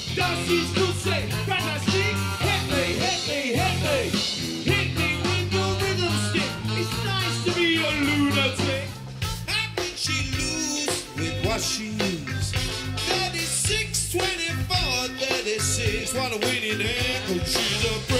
Does she still say, fantastic? Hit me, hit me, hit me. Hit me with your rhythm stick. It's nice to be a lunatic. How can she lose with what she used? 36, 24, 36. What a winning hand, 'cause she's a